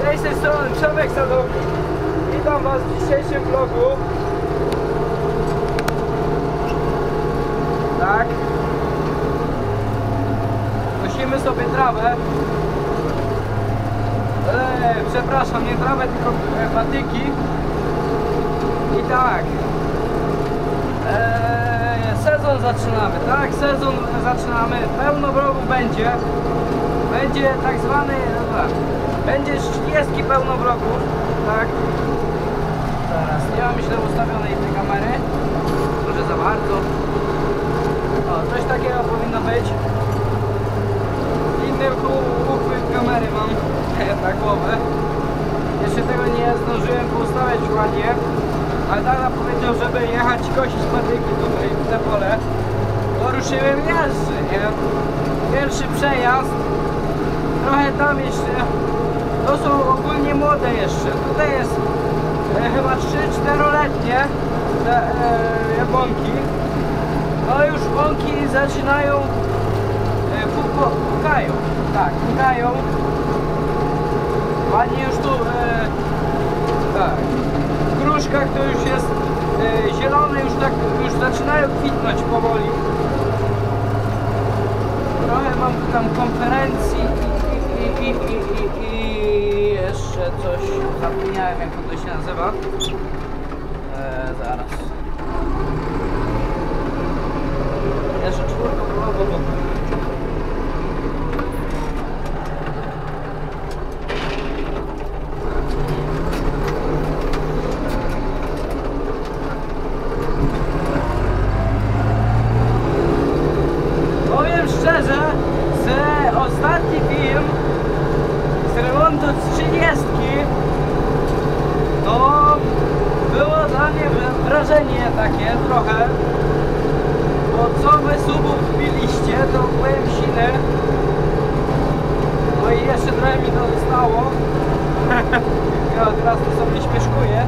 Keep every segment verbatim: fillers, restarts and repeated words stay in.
Cześć, z tej strony Przemek Sadownik. Witam Was w dzisiejszym vlogu. Tak. Kosimy sobie trawę. Eee, przepraszam, nie trawę, tylko patyki. I tak. Eee, sezon zaczynamy, tak? Sezon zaczynamy. Pełno wrogów będzie. Będzie tak zwany, dobra, będzie trzydzieści pełno wrogów, tak? Teraz nie mam źle ustawionej tej kamery, może za bardzo. O, coś takiego powinno być. Inny uchwyt kamery mam na głowę. Jeszcze tego nie zdążyłem poustawiać ładnie, ale tata powiedział, żeby jechać kosić patyki tutaj w te pole. Bo ruszyłem jeżdżę, nie? Pierwszy przejazd. Trochę tam jeszcze, to są ogólnie młode jeszcze, tutaj jest e, chyba trzy czteroletnie te e, jabłonki. No już bąki zaczynają, e, pukają, tak, pukają. Ładnie już tu, e, tak, w gruszkach to już jest e, zielone, już tak, już zaczynają kwitnąć powoli. Trochę mam tam konferencji. I, i, i, i, i jeszcze coś zapomniałem, jak to się nazywa. Eee, zaraz. Jeszcze czwórka było, bo... Powiem szczerze, że ostatni film remontu z trzydziestki to było dla mnie wrażenie takie trochę, bo co wy subów wbiliście, to byłem siny. No i jeszcze trochę mi to zostało. Ja teraz to sobie śmieszkuję.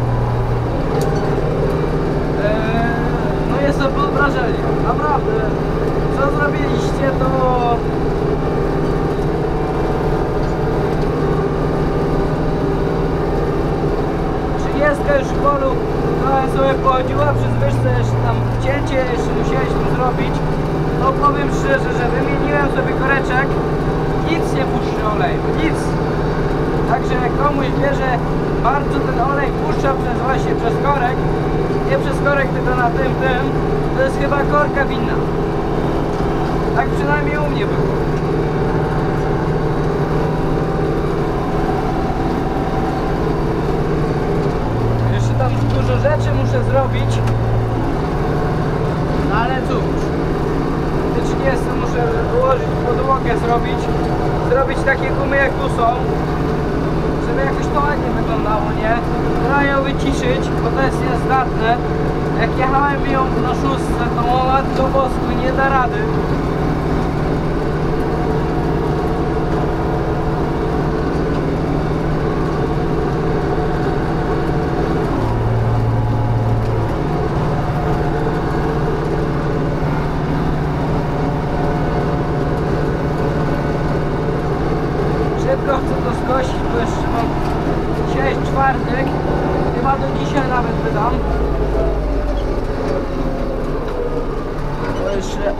eee, no jest to pod wrażenie, naprawdę. Co zrobiliście, to trzydziestka już w polu trochę sobie pochodziła przy zwyżce, jeszcze tam wcięcie jeszcze musieliśmy zrobić. No powiem szczerze, że wymieniłem sobie koreczek, nic nie puszcza oleju, nic. Także jak komuś bierze bardzo ten olej puszcza przez właśnie przez korek, nie przez korek tylko na tym, tym, to jest chyba korka winna. Tak przynajmniej u mnie było. Tam dużo rzeczy muszę zrobić, no ale cóż, w trzydziestce muszę ułożyć podłogę, zrobić, zrobić takie gumy jak tu są, żeby jakoś to ładnie wyglądało, nie? Trzeba ją wyciszyć, bo to jest niezdatne. Jak jechałem ją na szóstce, to o matko bosku, nie da rady. Szybko chcę to skosić, bo jeszcze mam dzisiaj jest czwartek, chyba do dzisiaj nawet wydam. To jeszcze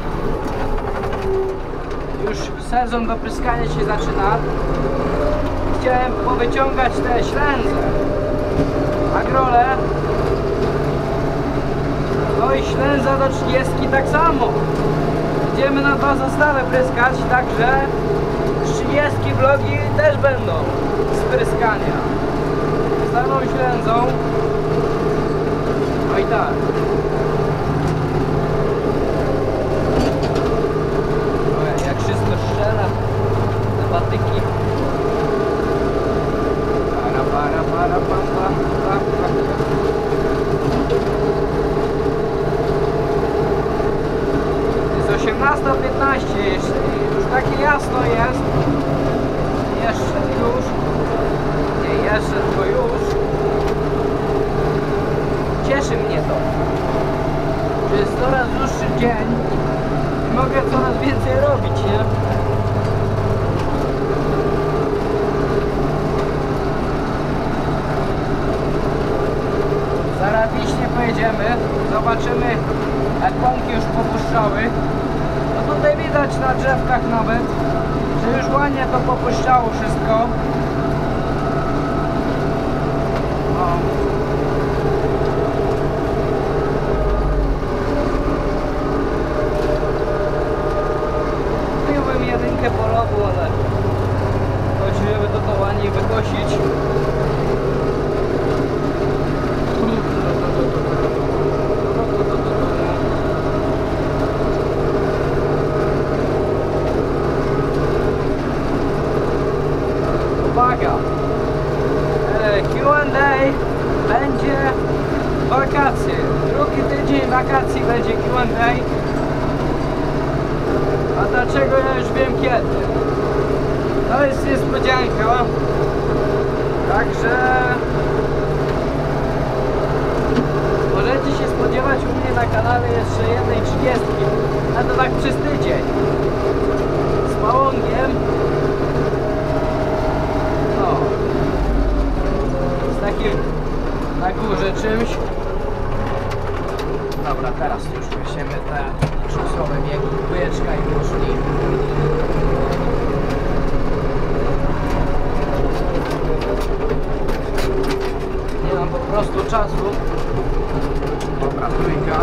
już sezon do pryskania się zaczyna. Chciałem powyciągać te ślędze, agrole. No i ślędza do trzydziestki tak samo. Będziemy na dwa zestawy pryskać, także trzydziestki vlogi też będą z pryskania. Staną ślędzą. No i tak. O, jak wszystko strzela. Te patyki. Para, para, para, pam, pam, pam, pam. Jest osiemnasta piętnaście jeszcze. Już takie jasno jest. Jeszcze już. Nie jeszcze, tylko już. Cieszy mnie to. Że jest coraz dłuższy dzień i mogę coraz więcej robić, nie? pospadało wszystko. O. Kupiłbym jedynkę polowu, ale chodzi, żeby to to ładnie wykosić. Uwaga! Q and A będzie wakacje. Drugi tydzień wakacji będzie Q and A. A dlaczego ja już wiem kiedy? To jest niespodzianka. Także możecie się spodziewać u mnie na kanale jeszcze jednej trzydziestki. A to tak przez tydzień. Z pałągiem. No. Z takim na górze czymś. Dobra, teraz już weźmiemy te szosowe biegi, dwójeczka i poszli. Nie mam po prostu czasu. Dobra, trójka.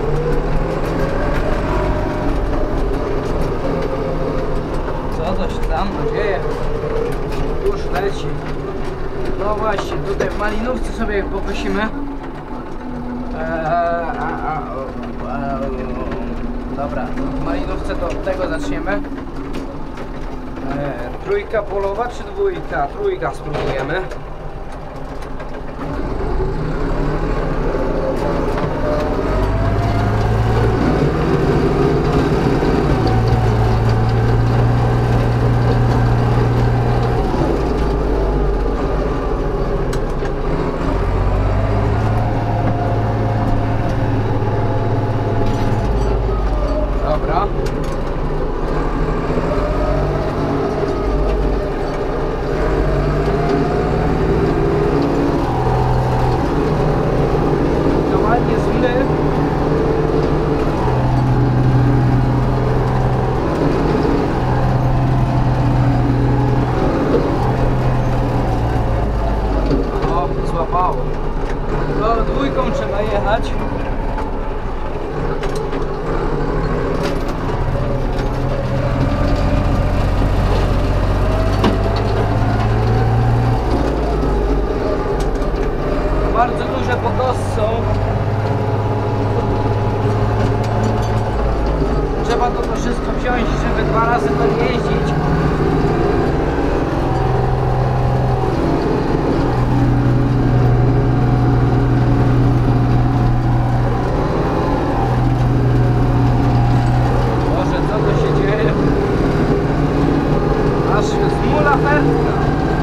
Co to się tam dzieje? Już leci. No właśnie, tutaj w malinówce sobie pokosimy. Eee, a, a, a, dobra, w malinówce to od tego zaczniemy. Eee, trójka polowa czy dwójka? Trójka spróbujemy. To dwójką trzeba jechać. Bardzo duże pokosy są. Trzeba to, to wszystko wziąć, żeby dwa razy to jeździć. Zmula pędka.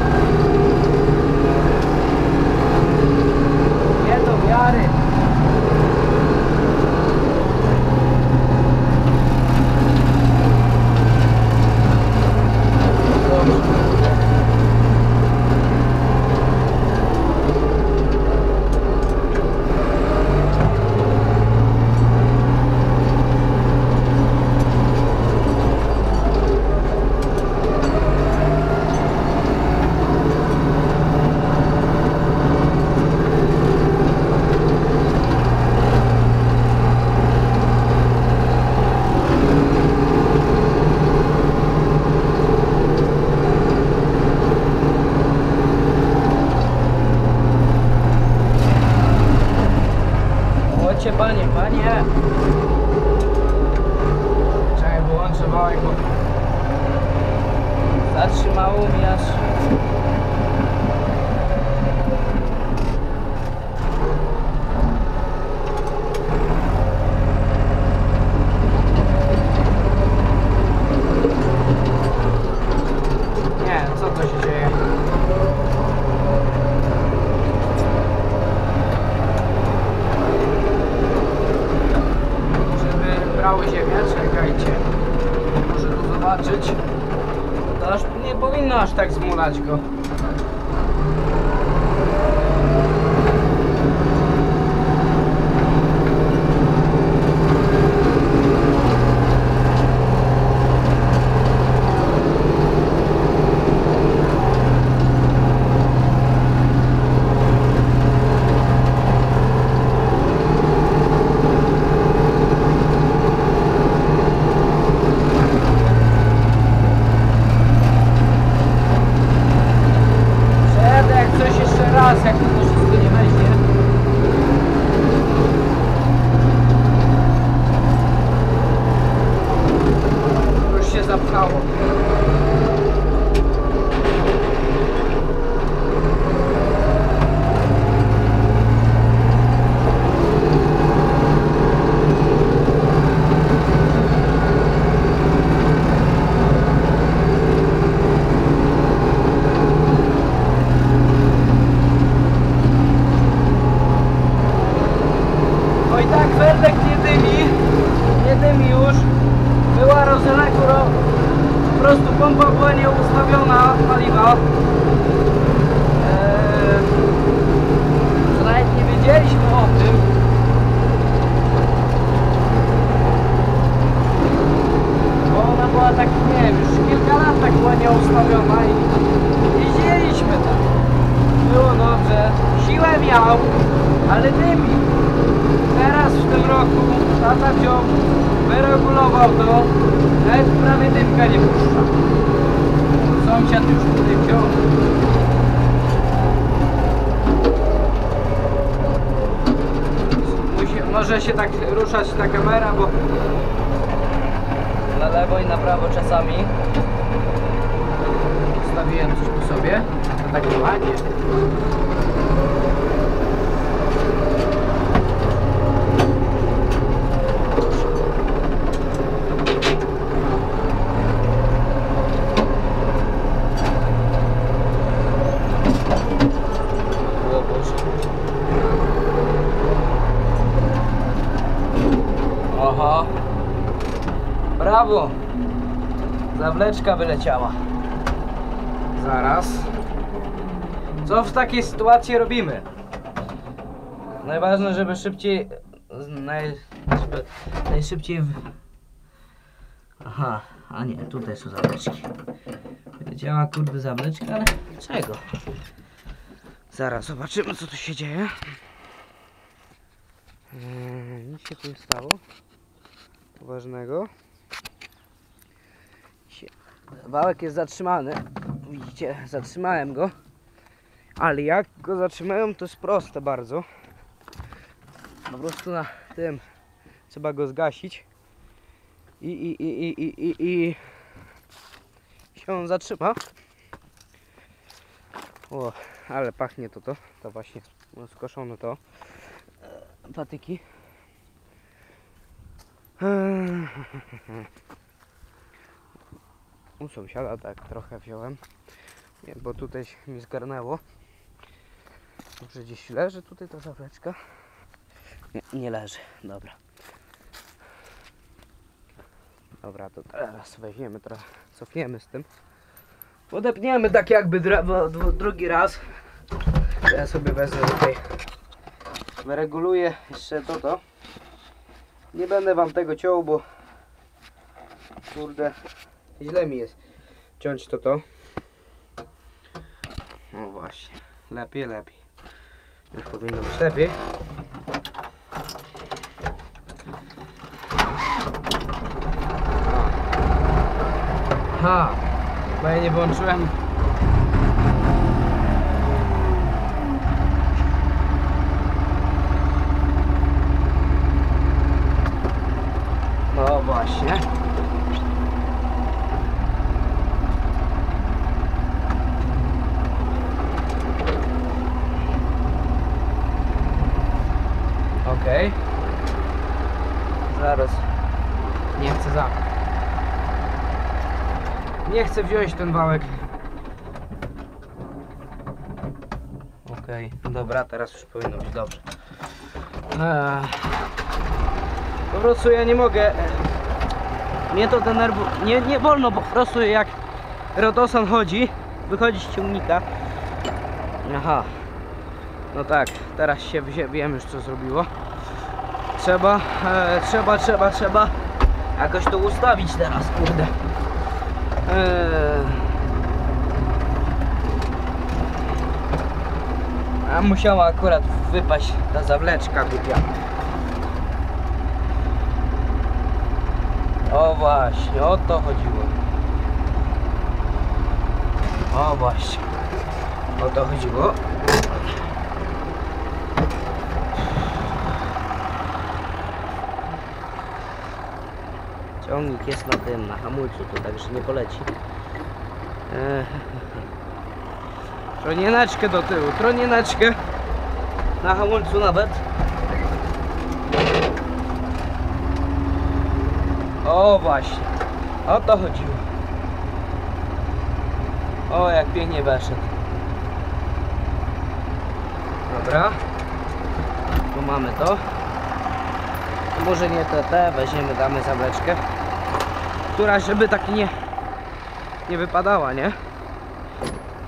Nie do wiary. Chodźcie panie, panie. Czekaj, wyłączę wałek, bo zatrzymało mi aż. Nie, co to się dzieje? Brały ziemię, czekajcie. Muszę tu zobaczyć. To aż nie powinno aż tak zmulać go. co? Eee, że nawet nie wiedzieliśmy o tym. Bo ona była tak, nie wiem, już kilka lat tak była nieustawiona i jeździliśmy tam. Było dobrze, siłę miał, ale dymi. Teraz w tym roku tata wziął, wyregulował to, nawet prawie dymka nie puszcza. Sąsiad już tutaj wziął. Musi, może się tak ruszać ta kamera, bo na lewo i na prawo czasami ustawiłem coś po sobie, to tak ładnie. Oho, brawo, zawleczka wyleciała. Zaraz, co w takiej sytuacji robimy? Najważniejsze, żeby szybciej, naj, żeby najszybciej w... Aha, a nie, tutaj są zawleczki. Wyleciała kurde zawleczka, ale czego? Zaraz zobaczymy, co tu się dzieje. Eee, nic się tu nie stało poważnego. Wałek jest zatrzymany. Widzicie, zatrzymałem go. Ale jak go zatrzymają, to jest proste bardzo. Po prostu na tym trzeba go zgasić. I, i, i, i, i, i, i się on zatrzyma. O, ale pachnie to to. To właśnie skoszone to. Patyki. U sąsiada tak trochę wziąłem, nie, bo tutaj mi zgarnęło. Może gdzieś leży tutaj ta zawleczka? Nie, nie leży, dobra. Dobra, to teraz weźmiemy, teraz cofniemy z tym. Podepniemy tak jakby drugi raz. Ja sobie wezmę tutaj, wyreguluję jeszcze to to. Nie będę wam tego ciął, bo kurde źle mi jest ciąć to to. No właśnie, lepiej, lepiej. Już powinno być lepiej. Aha, bo ja nie włączyłem. No właśnie. Okej. Okay. Zaraz. Nie chcę za. Nie chcę wziąć ten wałek. Okej, okay. Dobra, teraz już powinno być dobrze. Eee. Po prostu ja nie mogę. Mnie to denerwuje. Nie, nie wolno, bo po prostu jak Rodosan chodzi, wychodzi z ciągnika. Aha. No tak, teraz się wiem już co zrobiło. Trzeba, e, trzeba, trzeba, trzeba jakoś to ustawić teraz, kurde. Eee. A musiała akurat wypaść ta zawleczka głupia. O właśnie, o to chodziło. O właśnie, o to chodziło. Ciągnik jest na tym, na hamulcu, to także nie poleci. Eee. Tronieneczkę do tyłu, tronieneczkę. Na hamulcu nawet. O właśnie, o to chodziło. O, jak pięknie weszedł. Dobra. Tu mamy to. Może nie te, te, weźmiemy, damy zawleczkę. Która żeby tak nie, nie wypadała, nie?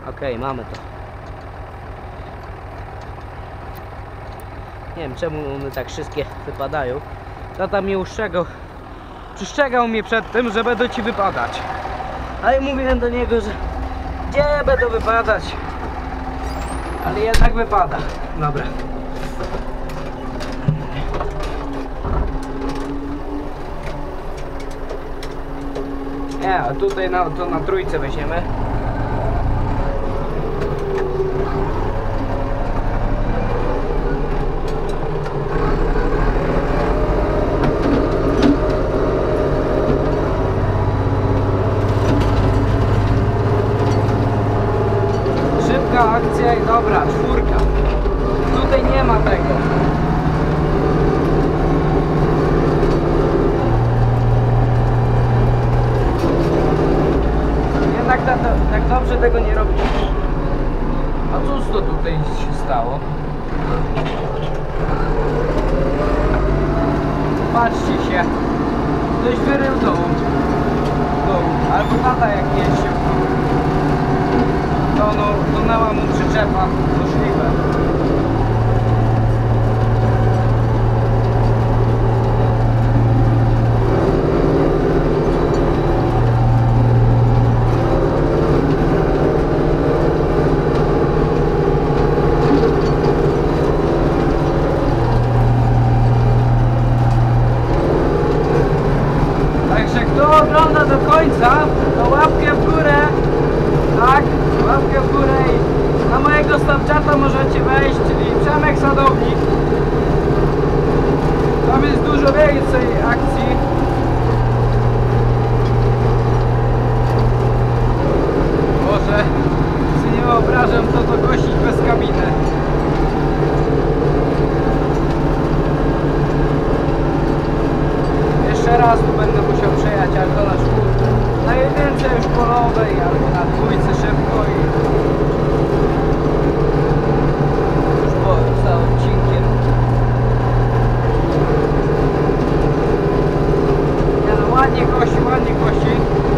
Okej, mamy to. Nie wiem czemu one tak wszystkie wypadają. Tata mnie ustrzegał, przestrzegał mnie przed tym, że będą ci wypadać. Ale mówiłem do niego, że gdzie będą wypadać? Ale jednak wypada. Dobra. Nie, a tutaj na, to na trójce weźmiemy. Szybka akcja i dobra, czwórka. Tutaj nie ma tego. Jednak tak, tak dobrze tego nie robi. A cóż to tutaj się stało? Patrzcie się. Ktoś wyrył dół. Dół. Albo tata jak jeździł. To no, tonęła mu przyczepa. Możliwe. Kto ogląda do końca, to łapkę w górę, tak, łapkę w górę i na mojego Snapchata możecie wejść, czyli Przemek Sadownik. Tam jest dużo więcej akcji. Boże, sobie nie wyobrażam, co to gościć bez kabiny. Jeszcze raz tu będę musiał przejechać, ale to na czwórce. Na jedynce już polowej, albo na dwójce szybko i już po za odcinkiem. Nie no, ładnie kości, ładnie kości.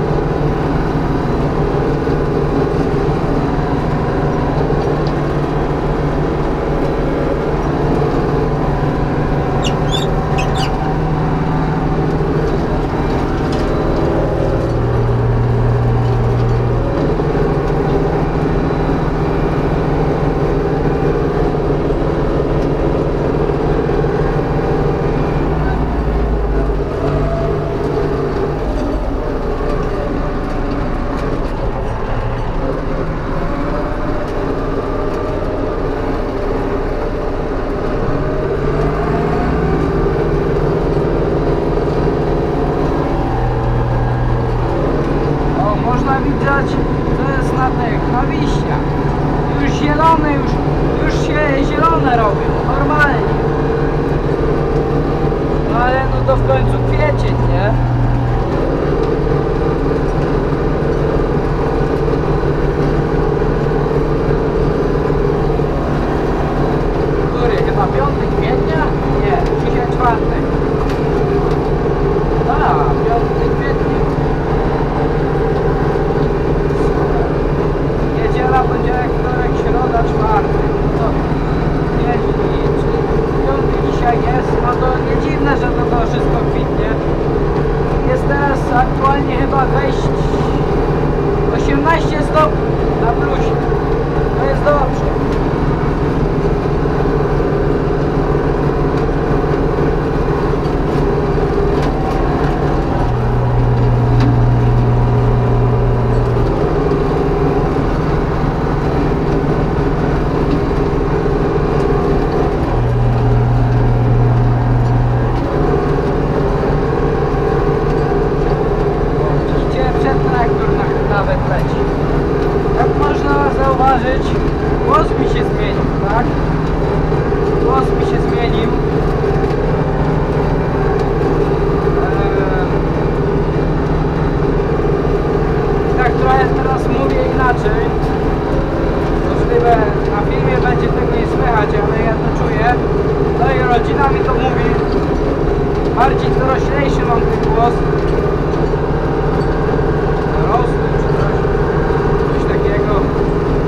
To jest na tych, na wiśniach. Już zielone, już, już się zielone robią, normalnie. No ale no to w końcu kwiecień, nie? Który? Chyba piąty kwietnia? Nie, dzisiaj czwartek. A, piąty kwietnia. Niedziela, poniedziałek, wtorek, środa, czwartek. No, jeździ, czyli piąty dzisiaj jest, no to nie dziwne, że to, to wszystko kwitnie. Jest teraz aktualnie chyba wejść osiemnaście stopni na plusie. To jest dobrze. Głos mi się zmienił, tak? Głos mi się zmienił. Eee... Tak trochę teraz mówię inaczej. Możliwe na filmie będzie tego nie słychać, ale ja to czuję. No i rodzina mi to mówi. Bardziej doroślejszy mam ten głos. Dorosły czy coś. Coś takiego.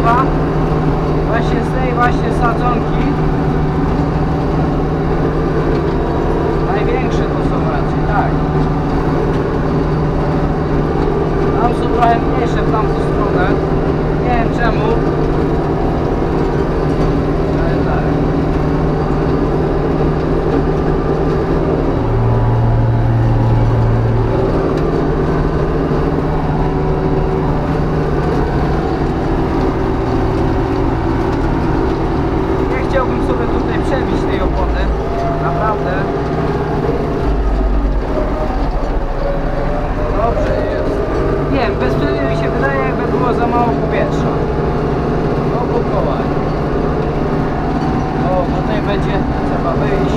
drzewa, właśnie z tej właśnie sadzonki. Największe to są raczej, tak. Tam są trochę mniejsze w tamtą stronę. Nie wiem czemu. Ale tak. Nie chciałbym sobie tutaj przebić tej opony. Naprawdę. Dobrze jest. Nie wiem, bezprzedmio mi się wydaje, jakby było za mało powietrza. Obukować. O, tutaj będzie trzeba wyjść.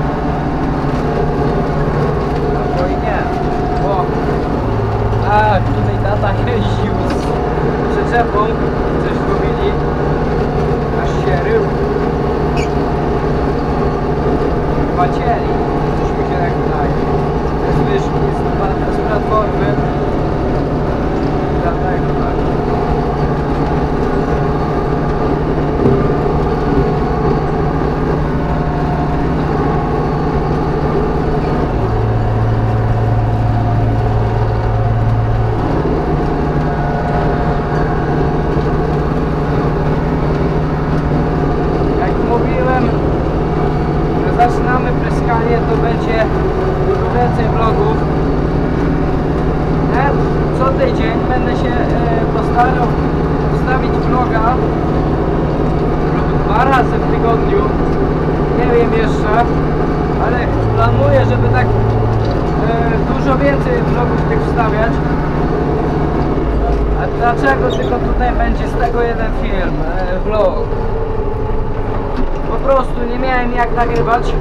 Albo i nie. O. Tak, tutaj tata jeździł z przyczepą. Coś robili. Aż się rył. Chyba cieli. Coś mi się tak wydaje. Z wyżki, z, z platformy. Dlatego tak. Jak mówiłem, że zaczynamy pryskanie, to będzie dużo więcej vlogów. Co tydzień będę się e, postarał wstawić vloga lub dwa razy w tygodniu. Nie wiem jeszcze, ale planuję, żeby tak e, dużo więcej vlogów tych wstawiać. A dlaczego tylko tutaj będzie z tego jeden film, e, vlog? Po prostu nie miałem jak nagrywać.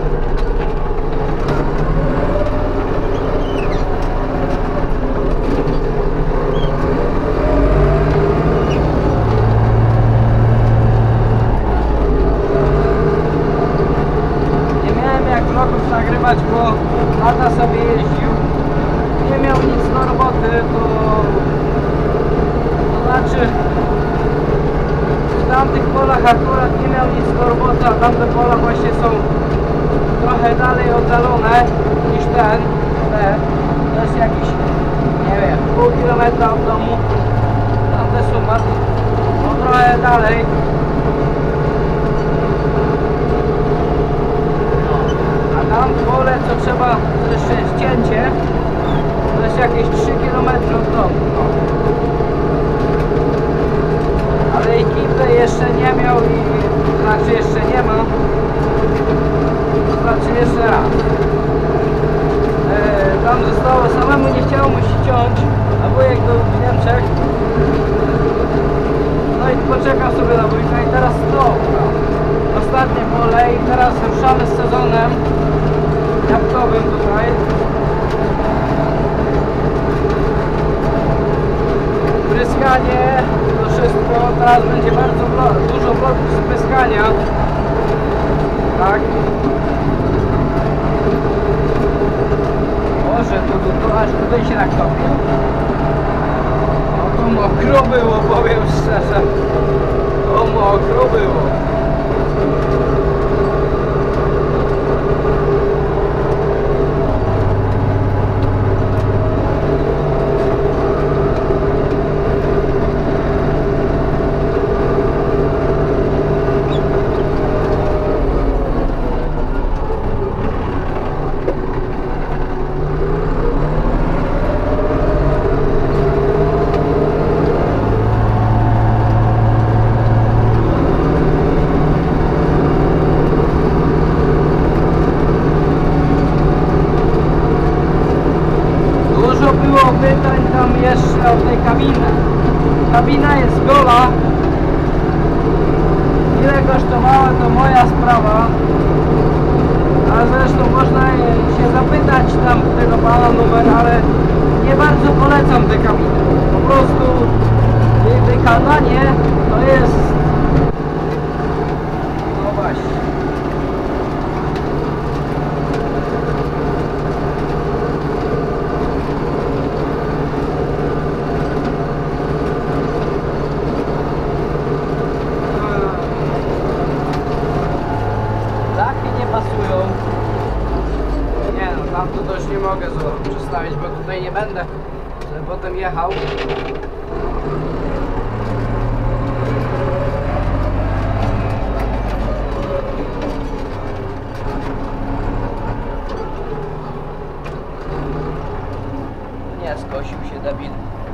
Nagrywać, bo tata sobie jeździł, nie miał nic do roboty, to, to znaczy w tamtych polach akurat nie miał nic do roboty, a tamte pola właśnie są trochę dalej oddalone niż ten, te, to jest jakieś, nie wiem, pół kilometra od domu, tamte są bardzo, no trochę dalej. Tam pole, co trzeba, to jeszcze jest cięcie, to jest jakieś trzy kilometry od domu. No. Ale ekipy jeszcze nie miał i znaczy jeszcze nie ma. To znaczy jeszcze raz. E, tam zostało, samemu nie chciało mu się ciąć, a wujek był w Niemczech. No i poczekał sobie na wujka i teraz to. Ostatnie pole i teraz ruszamy z sezonem jabłkowym tutaj. Pryskanie, to wszystko. Teraz będzie bardzo dużo vlogów z pryskania. Tak. Boże, to, to, to aż tutaj się naktopił. No to mokro było, powiem szczerze. To mokro było. Pytań tam jeszcze o tej kabinę. Kabina jest gola. Ile kosztowała, to moja sprawa. A zresztą można się zapytać tam tego pana numer, ale nie bardzo polecam tę kabinę. Po prostu jej wykonanie to jest... No właśnie. tutaj nie będę żeby potem jechał. Nie skosił się debil.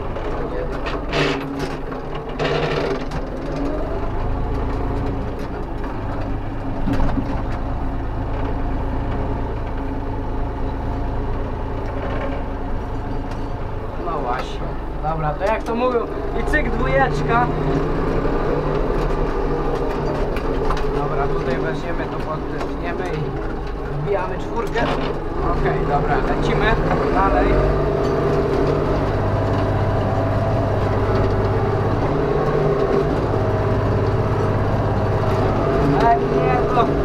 No właśnie. Dobra, to jak to mówią i cyk dwójeczka. Dobra, tutaj weźmiemy to podtniemy i wbijamy czwórkę. Okej, okay, dobra, lecimy dalej. Jak nie to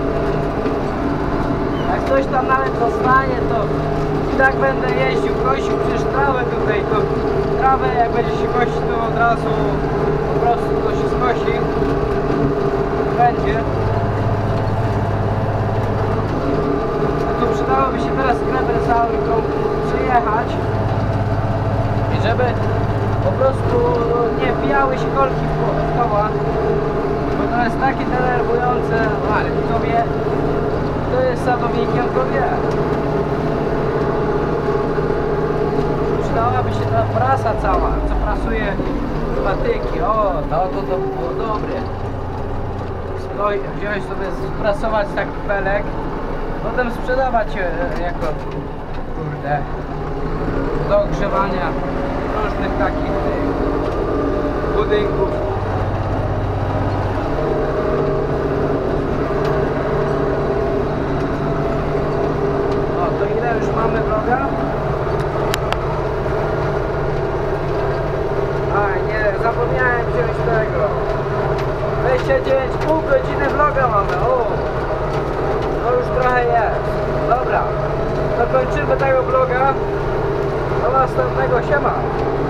jak coś tam nawet zostanie, to i tak będę jeździł, kosił przecież trawę tutaj, to trawę jak będzie się kosić, to od razu po prostu to się skosi. Będzie. A tu przydałoby się teraz krewersałką przyjechać i żeby po prostu nie wbijały się kolki w koła, bo to jest takie denerwujące, ale kto wie, kto jest sadownikiem, to wie. Przydałaby się ta prasa cała, co prasuje patyki. O, to, to, to było dobre. Skoj, wziąć sobie, sprasować taki pelek, potem sprzedawać e, jako, kurde, do ogrzewania różnych takich tych budynków. O, to ile już mamy droga? A nie, zapomniałem wziąć tego. dwadzieścia dziewięć i pół godziny vloga mamy. O, to już trochę jest. Dobra, to kończymy tego vloga. Do następnego, siema.